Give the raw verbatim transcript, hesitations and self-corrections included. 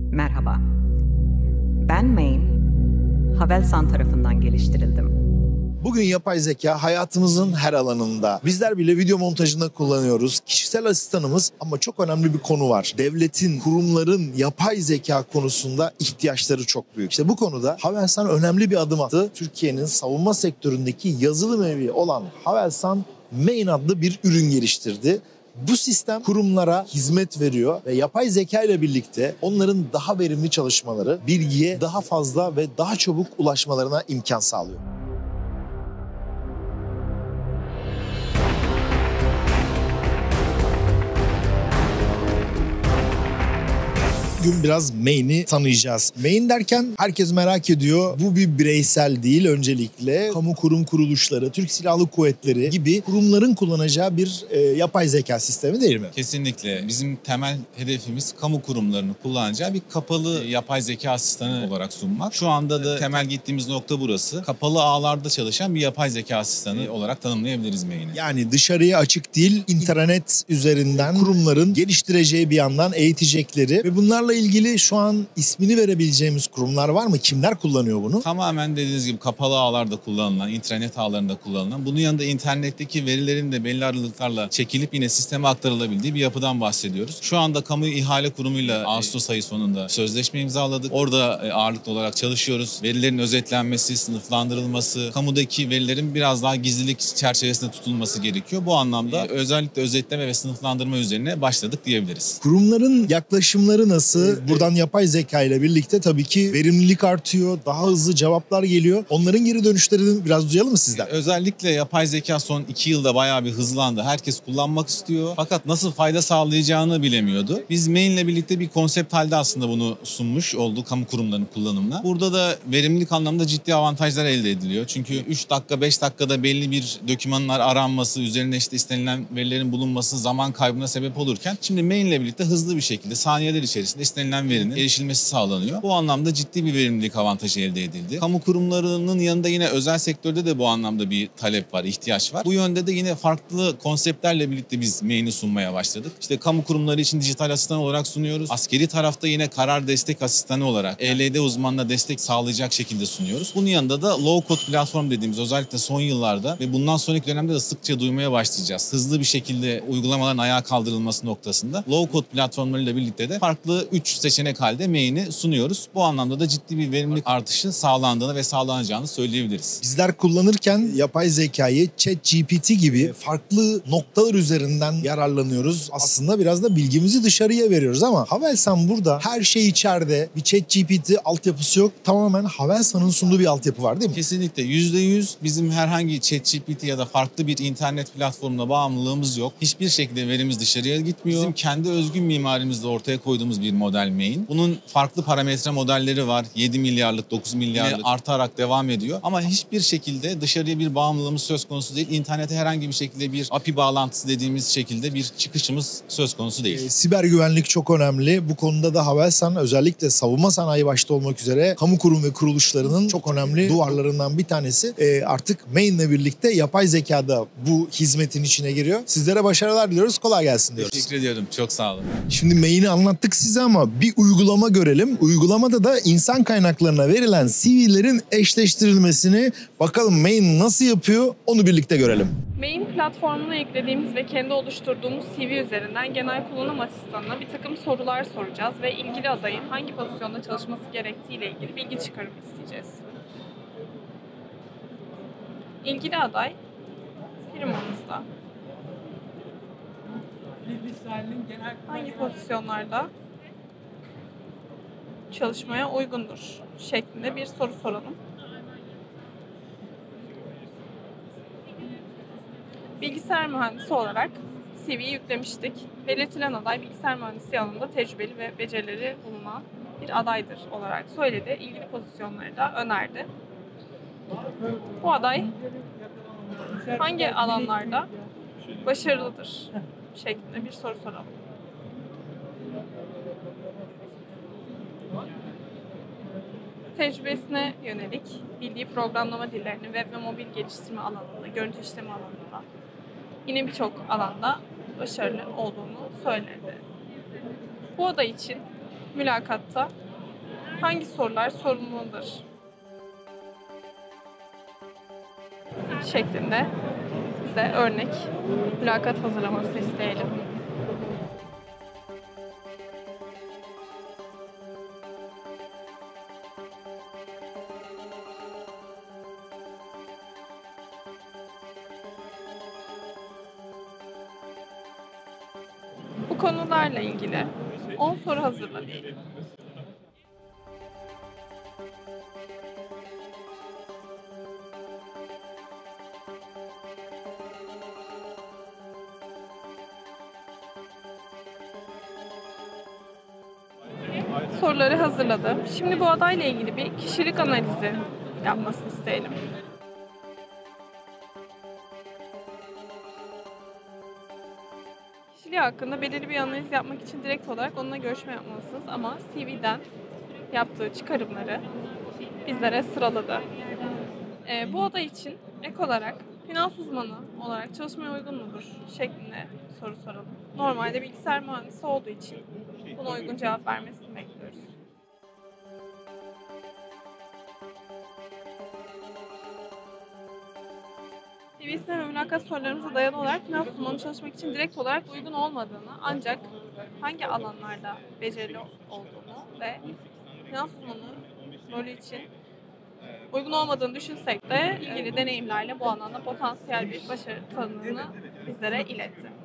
Merhaba, ben Main, Havelsan tarafından geliştirildim. Bugün yapay zeka hayatımızın her alanında. Bizler bile video montajında kullanıyoruz. Kişisel asistanımız ama çok önemli bir konu var. Devletin, kurumların yapay zeka konusunda ihtiyaçları çok büyük. İşte bu konuda Havelsan önemli bir adım attı. Türkiye'nin savunma sektöründeki yazılım evi olan Havelsan Main adlı bir ürün geliştirdi. Bu sistem kurumlara hizmet veriyor ve yapay zeka ile birlikte onların daha verimli çalışmaları, bilgiye daha fazla ve daha çabuk ulaşmalarına imkan sağlıyor. Bugün biraz Main'i tanıyacağız. Main derken herkes merak ediyor. Bu bir bireysel değil öncelikle. Kamu kurum kuruluşları, Türk Silahlı Kuvvetleri gibi kurumların kullanacağı bir e, yapay zeka sistemi değil mi? Kesinlikle. Bizim temel hedefimiz kamu kurumlarının kullanacağı bir kapalı yapay zeka asistanı olarak sunmak. Şu anda da temel gittiğimiz nokta burası. Kapalı ağlarda çalışan bir yapay zeka asistanı olarak tanımlayabiliriz Main'i. Yani dışarıya açık değil, internet üzerinden kurumların geliştireceği bir yandan eğitecekleri ve bunlarla ilgili şu an ismini verebileceğimiz kurumlar var mı? Kimler kullanıyor bunu? Tamamen dediğiniz gibi kapalı ağlarda kullanılan, intranet ağlarında kullanılan, bunun yanında internetteki verilerin de belli aralıklarla çekilip yine sisteme aktarılabildiği bir yapıdan bahsediyoruz. Şu anda Kamu İhale Kurumu'yla Ağustos ayı sonunda sözleşme imzaladık. Orada ağırlıklı olarak çalışıyoruz. Verilerin özetlenmesi, sınıflandırılması, kamudaki verilerin biraz daha gizlilik çerçevesinde tutulması gerekiyor. Bu anlamda özellikle özetleme ve sınıflandırma üzerine başladık diyebiliriz. Kurumların yaklaşımları nasıl? Buradan yapay zeka ile birlikte tabii ki verimlilik artıyor, daha hızlı cevaplar geliyor. Onların geri dönüşlerini biraz duyalım mı sizden? Özellikle yapay zeka son iki yılda bayağı bir hızlandı. Herkes kullanmak istiyor. Fakat nasıl fayda sağlayacağını bilemiyordu. Biz Main'le birlikte bir konsept halde aslında bunu sunmuş oldu kamu kurumlarının kullanımına. Burada da verimlilik anlamda ciddi avantajlar elde ediliyor. Çünkü üç dakika beş dakikada belli bir dokümanlar aranması, üzerine işte istenilen verilerin bulunması zaman kaybına sebep olurken şimdi Main'le birlikte hızlı bir şekilde saniyeler içerisinde istenilen verinin erişilmesi sağlanıyor. Bu anlamda ciddi bir verimlilik avantajı elde edildi. Kamu kurumlarının yanında yine özel sektörde de bu anlamda bir talep var, ihtiyaç var. Bu yönde de yine farklı konseptlerle birlikte biz Main'i sunmaya başladık. İşte kamu kurumları için dijital asistan olarak sunuyoruz. Askeri tarafta yine karar destek asistanı olarak E L D uzmanına destek sağlayacak şekilde sunuyoruz. Bunun yanında da low code platform dediğimiz özellikle son yıllarda ve bundan sonraki dönemde de sıkça duymaya başlayacağız. Hızlı bir şekilde uygulamaların ayağa kaldırılması noktasında low code platformlarıyla birlikte de farklı üç seçenek halde Main'i sunuyoruz. Bu anlamda da ciddi bir verimlilik artışı sağlandığını ve sağlanacağını söyleyebiliriz. Bizler kullanırken yapay zekayı ChatGPT gibi farklı noktalar üzerinden yararlanıyoruz. Aslında biraz da bilgimizi dışarıya veriyoruz ama Havelsan burada her şey içeride. Bir ChatGPT altyapısı yok. Tamamen Havelsan'ın sunduğu bir altyapı var değil mi? Kesinlikle. yüzde yüz bizim herhangi ChatGPT ya da farklı bir internet platformuna bağımlılığımız yok. Hiçbir şekilde verimiz dışarıya gitmiyor. Bizim kendi özgün mimarimizde ortaya koyduğumuz bir model Main. Bunun farklı parametre modelleri var. yedi milyarlık, dokuz milyarlık artarak devam ediyor. Ama hiçbir şekilde dışarıya bir bağımlılığımız söz konusu değil. İnternete herhangi bir şekilde bir A P I bağlantısı dediğimiz şekilde bir çıkışımız söz konusu değil. E, siber güvenlik çok önemli. Bu konuda da Havelsan özellikle savunma sanayi başta olmak üzere kamu kurum ve kuruluşlarının çok önemli duvarlarından bir tanesi. E, artık Main'le birlikte yapay zekada bu hizmetin içine giriyor. Sizlere başarılar diliyoruz. Kolay gelsin diyoruz. Teşekkür ediyorum. Çok sağ olun. Şimdi Main'i anlattık size ama bir uygulama görelim. Uygulamada da insan kaynaklarına verilen C V'lerin eşleştirilmesini bakalım Main nasıl yapıyor onu birlikte görelim. Main platformuna eklediğimiz ve kendi oluşturduğumuz C V üzerinden genel kullanım asistanına bir takım sorular soracağız ve ilgili adayın hangi pozisyonda çalışması gerektiğiyle ilgili bilgi çıkarım isteyeceğiz. İlgili aday firmamızda hangi pozisyonlarda çalışmaya uygundur şeklinde bir soru soralım. Bilgisayar mühendisi olarak C V'yi yüklemiştik. Belirtilen aday bilgisayar mühendisliği alanında tecrübeli ve becerileri bulunan bir adaydır olarak söyledi. İlgili pozisyonları da önerdi. Bu aday hangi alanlarda başarılıdır şeklinde bir soru soralım. Tecrübesine yönelik bildiği programlama dillerini web ve mobil geliştirme alanında, görüntü işleme alanında, yine birçok alanda başarılı olduğunu söyledi. Bu aday için mülakatta hangi sorular sorulmalıdır şeklinde bize örnek mülakat hazırlamasını isteyelim. Bu konularla ilgili on soru hazırla diyelim. Soruları hazırladım. Şimdi bu adayla ilgili bir kişilik analizi yapmasını isteyelim. Kişiliği hakkında belirli bir analiz yapmak için direkt olarak onunla görüşme yapmalısınız ama C V'den yaptığı çıkarımları bizlere sıraladı. Ee, bu aday için ek olarak finans uzmanı olarak çalışmaya uygun mudur şeklinde soru soralım. Normalde bilgisayar mühendisi olduğu için buna uygun cevap vermesini bekliyoruz. C V'sine ve mülakat sorularımıza dayalı olarak finans uzmanı çalışmak için direkt olarak uygun olmadığını ancak hangi alanlarda becerili olduğunu ve finans uzmanı rolü için uygun olmadığını düşünsek de ilgili deneyimlerle bu alanda potansiyel bir başarı tanımını bizlere iletti.